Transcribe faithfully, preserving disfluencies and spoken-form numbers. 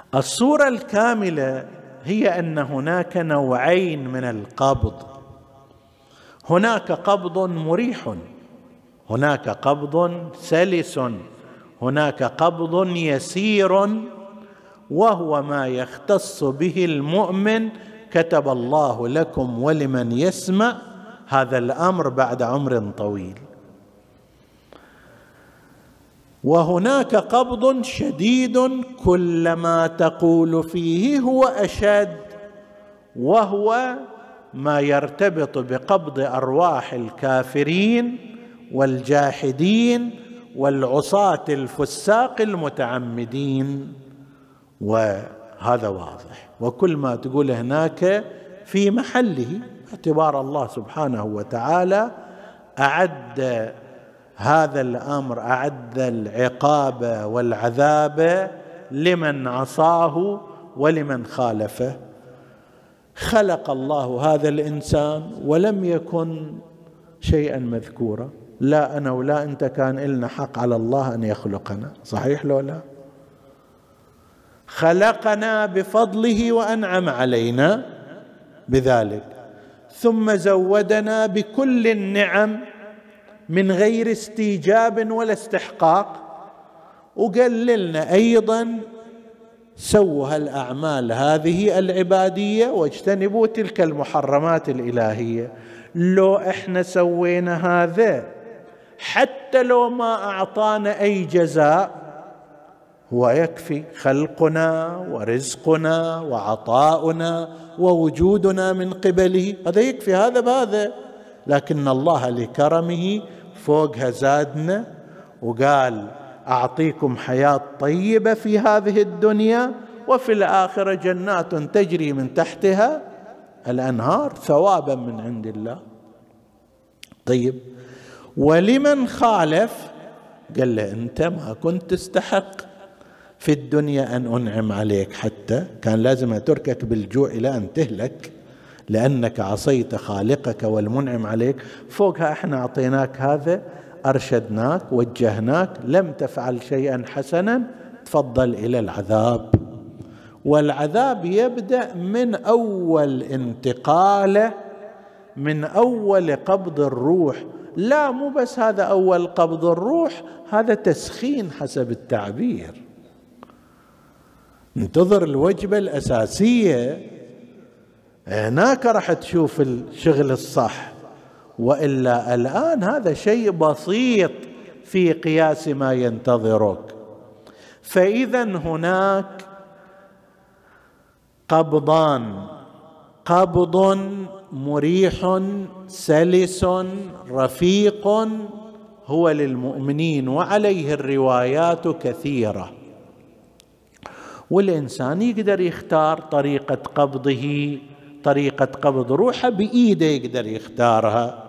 الصورة الكاملة هي أن هناك نوعين من القبض. هناك قبض مريح، هناك قبض سلس، هناك قبض يسير، وهو ما يختص به المؤمن. كتب الله لكم ولمن يسمع هذا الأمر بعد عمر طويل. وهناك قبض شديد كلما تقول فيه هو أشد، وهو ما يرتبط بقبض أرواح الكافرين والجاحدين والعصاة الفساق المتعمدين، وهذا واضح. وكل ما تقول هناك في محله، اعتبار الله سبحانه وتعالى أعد هذا الأمر، أعد العقاب والعذاب لمن عصاه ولمن خالفه. خلق الله هذا الإنسان ولم يكن شيئا مذكورا. لا أنا ولا أنت كان إلنا حق على الله أن يخلقنا، صحيح لو لا؟ خلقنا بفضله وأنعم علينا بذلك، ثم زودنا بكل النعم من غير استيجاب ولا استحقاق، وقال لنا أيضا سووا هالأعمال هذه العبادية واجتنبوا تلك المحرمات الإلهية. لو إحنا سوينا هذا حتى لو ما أعطانا أي جزاء هو يكفي، خلقنا ورزقنا وعطاؤنا ووجودنا من قبله، هذا يكفي هذا بهذا. لكن الله لكرمه فوقها زادنا وقال أعطيكم حياة طيبة في هذه الدنيا، وفي الآخرة جنات تجري من تحتها الأنهار ثوابا من عند الله. طيب، ولمن خالف قال له أنت ما كنت تستحق في الدنيا أن أنعم عليك، حتى كان لازم أتركك بالجوع إلى أن تهلك لأنك عصيت خالقك والمنعم عليك. فوقها احنا أعطيناك هذا، أرشدناك وجهناك، لم تفعل شيئا حسنا، تفضل إلى العذاب. والعذاب يبدأ من أول انتقاله، من أول قبض الروح. لا مو بس هذا أول قبض الروح، هذا تسخين حسب التعبير. انتظر الوجبة الأساسية، هناك راح تشوف الشغل الصح، وإلا الآن هذا شيء بسيط في قياس ما ينتظرك. فإذا هناك قبضان، قبض مريح سلس رفيق هو للمؤمنين، وعليه الروايات كثيرة، والإنسان يقدر يختار طريقة قبضه، طريقة قبض روحه بإيده يقدر يختارها.